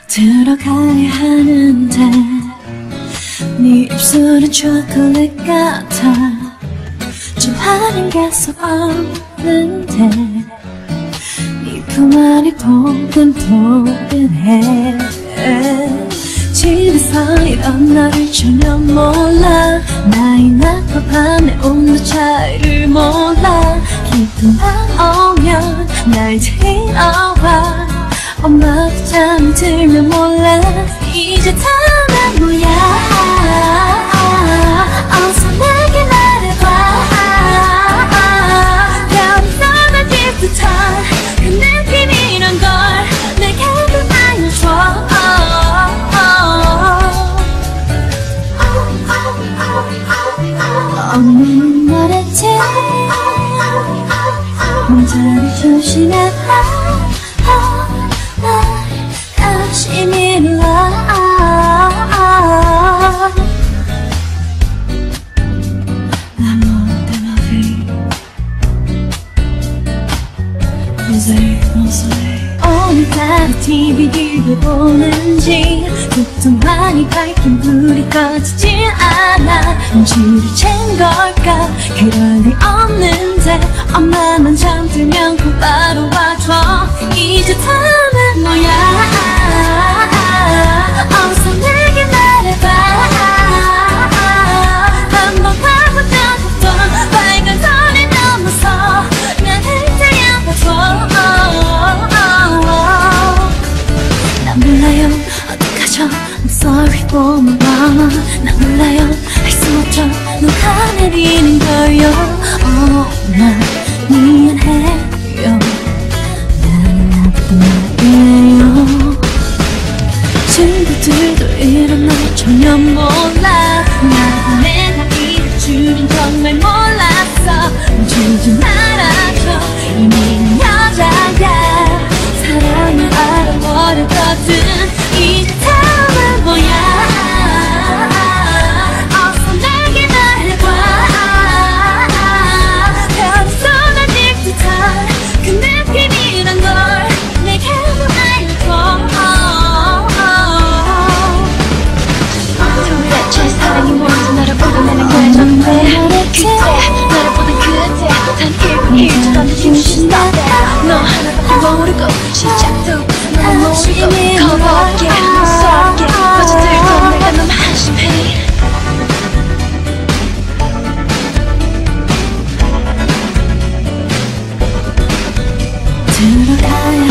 들어가야 하는데 네 입술은 초콜릿 같아 좀 하는 게 속 없는데 네 그 말이 포근포근해 집에서 이런 너를 전혀 몰라 나이나과 밤의 온도 차이를 몰라 기분만 오면 날 데려와 엄마도 잠이 들면 몰라 이제 다는 뭐야 어서 내게 말해봐 별이 쏟아질 듯한 그 느낌이란 걸 내게 좀 알려줘 엄마는 말했지 문자를 조심해라 시민이라 L'amour de ma vie Posé au soleil 오늘따라 TV를 보는지 그동안이 밝힌 불이 꺼지지 않아 눈치를 챈 걸까 그럴 리 없는데 엄마만 잠들면 곧바로 와줘 이제 다는 뭐야 어서 내게 말해봐 한번 파고들었던 빨간 선을 넘어서 나를 데려가줘 난 몰라요 어떡하죠 I'm sorry for my mama 난 몰라요 할 수 없죠 녹아내리는 걸요 난 미안해요 나는 나쁜 말이에요 친구들도 이런 날 전혀 몰라 나도 내 나이를 줄인 정말 몰랐어 멈추지 말아줘 이미 여자야 사랑을 알아버렸거든 이제 다음은 뭐야 어서 내게 말해봐 별이 쏟아질 듯한 그 느낌이란 걸 내게 좀 알려줘 도대체 사랑이 뭔지 너를 보고 나는 걸 정말 그때 너를 보던 그때 단 1분 1초 던져주신 너 하나밖에 모르고 시작도 너무 모르고 겁없게 무섭게 빠져들고 내가 너무 한심해 들어가야